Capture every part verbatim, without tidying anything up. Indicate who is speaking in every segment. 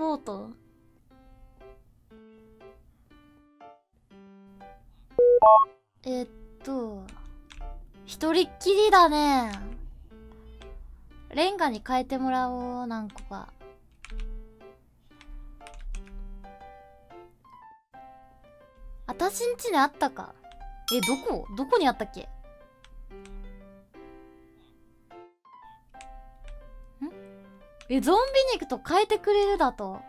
Speaker 1: ぼうと。えっと一人っきりだね。レンガに変えてもらおう。何個か。私んちにあったか。え、どこどこにあったっけ。んえ、ゾンビ肉と変えてくれるだと。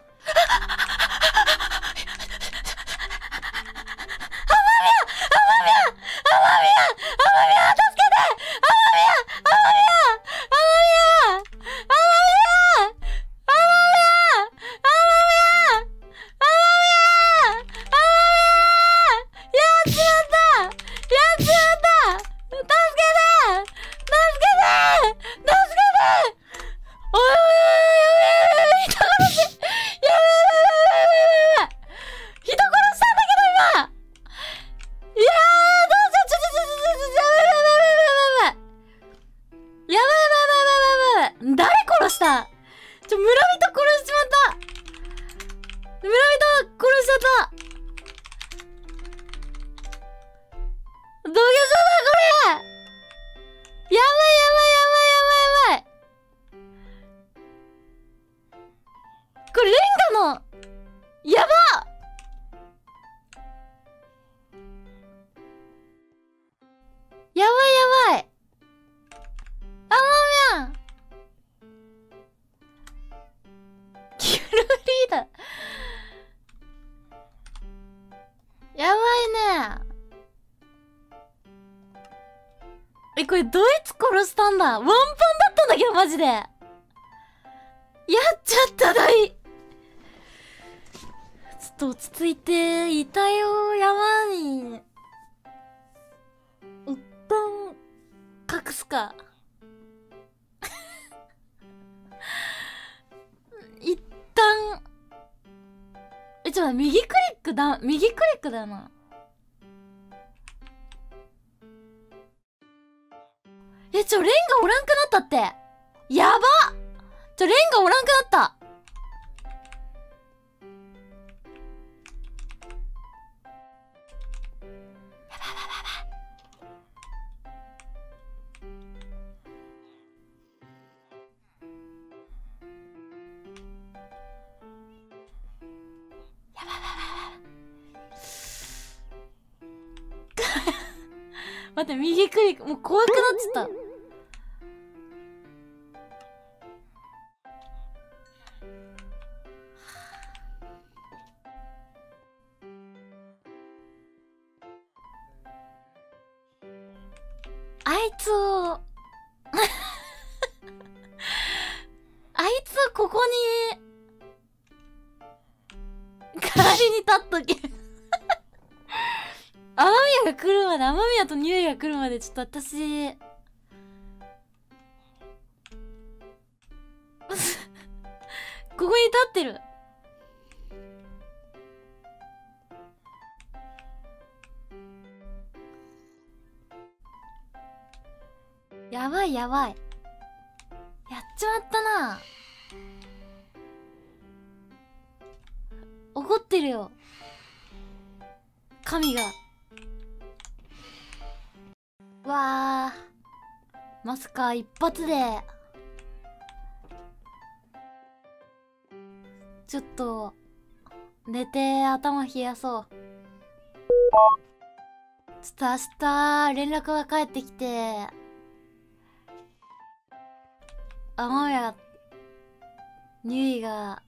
Speaker 1: え、これどいつ殺したんだ。ワンパンだったんだけど、マジで。やっちゃっただい。ちょっと落ち着いて、遺体を山に、一旦、隠すか。一旦、え、ちょっと右クリックだ、右クリックだよな。え、ちょ、レンガおらんくなったって。やばっ。ちょ、レンガおらんくなった。やばいやばいやばい。やばいやばいやばい。待って、右クリック、もう怖くなっちゃった。あいつをあいつをここに代わりに立っとけ雨宮が来るまで、雨宮とニューイが来るまで、ちょっと私ここに立ってる。やばいやばい。やっちまったな。怒ってるよ、神が。わあ、まさか一発で。ちょっと寝て頭冷やそう。ちょっと明日連絡が返ってきて、雨宮ニュイが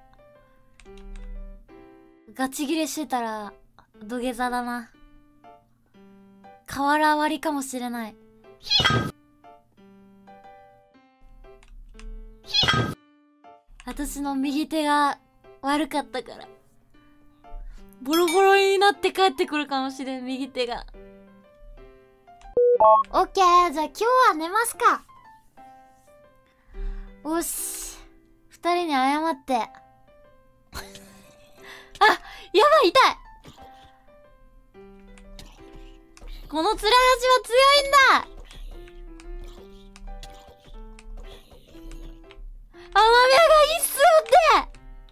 Speaker 1: ガチギレしてたら土下座だな。瓦割りかもしれない。私の右手が悪かったからボロボロになって帰ってくるかもしれん、右手が。オッケー、じゃあ今日は寝ますか。おし、二人に謝ってあ、やばい、痛い。このつれ橋は強いんだ。雨宮がいいっすよって。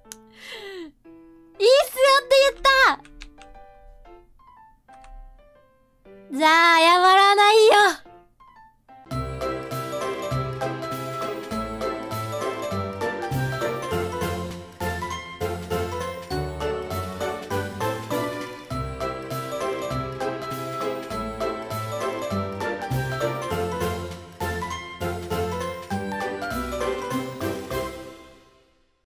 Speaker 1: いいっすよって言った。じゃ